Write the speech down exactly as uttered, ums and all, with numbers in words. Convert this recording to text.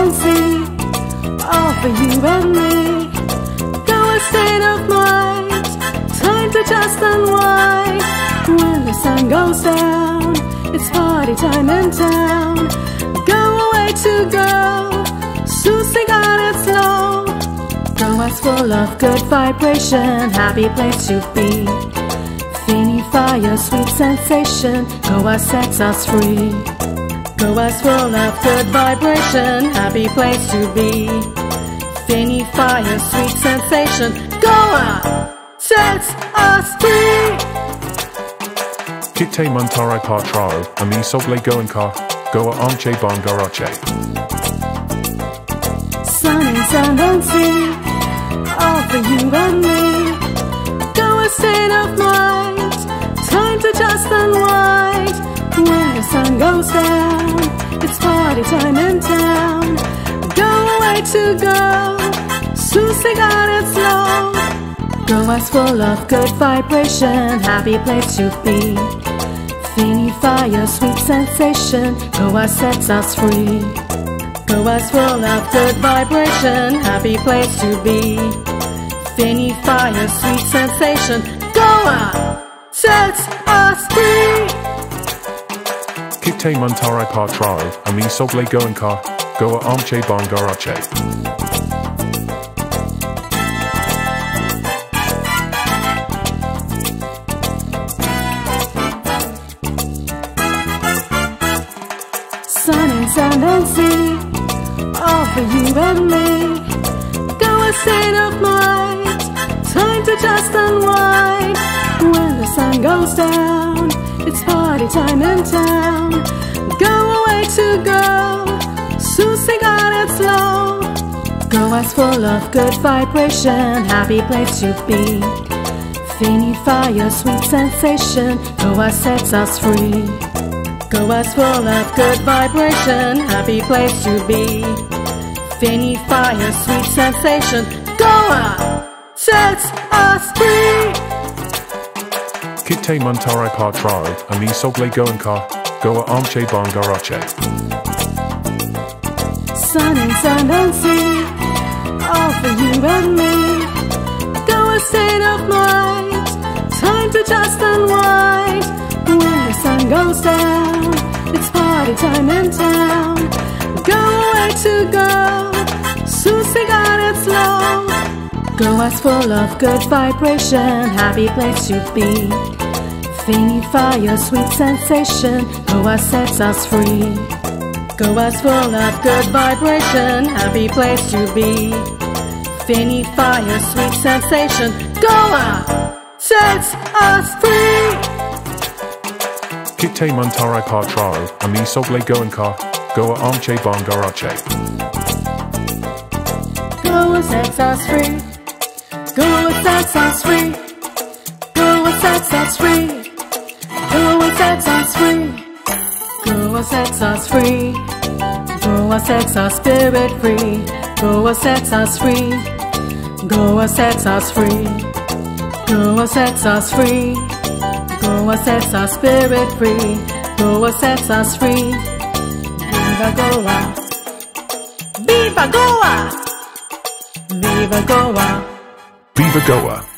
and see, all for you and me. Go a state of mind, time to just unwind. When the sun goes down, it's party time in town. Go away to go, Susie got it slow. Goa's full of good vibration, happy place to be. Feeny fire, sweet sensation, Goa sets us free. Goa's full of good vibration, happy place to be. Feeny fire, sweet sensation, Goa sets us free. Kitte Montarai Patrao, Ami Soble Goenka, Goa Amche Bangarache. Sun and sand and sea, all for you and me. Go a state of mind, time to just unwind. When the sun goes down, it's party time in town. Go away to go, Susie got it slow. Goa's full of good vibration, happy place to be. Feeny fire, sweet sensation, Goa sets us free. Goa's full of good vibration, happy place to be. Feeny fire, sweet sensation, Goa sets us free. Kitte Montarai Patrao, Ami Soble Goenka, Goa Amche Bangarache. Sun and sand and sea, all for you and me. Go a state of mind, time to just unwind. When the sun goes down, it's party time in town. Go away to go, Susie got it slow. Goa's full of good vibration, happy place to be. Feeny fire, sweet sensation, Goa sets us free. Goa's full of good vibration, happy place to be. Feeny fire, sweet sensation, Goa sets us free. Kitte Montarai Patrao, Ami Soble Goenka, Goa Amche Bangarache. Sun and sand and sea, all for you and me. Go a state of mind, time to just unwind. When the sun goes down, it's party time in town. Go away to go, Susie got it slow. Goa's full of good vibration, happy place to be. Feeny fire, sweet sensation, Goa sets us free. Goa's full of good vibration, happy place to be. Feeny fire, sweet sensation, Goa sets us free. Kitte Montarai Patrao, Ami Soble Goenka, Goa Amche Bangarache. Goa sets us free. Goa sets us free. Goa sets us free. Goa sets us free. Goa sets us free. Goa sets our spirit free. Goa sets us free. Goa sets us free. Goa sets us free. Goa sets our spirit free. Goa sets us free. Viva Goa! Viva Goa! Viva Goa! Viva Goa!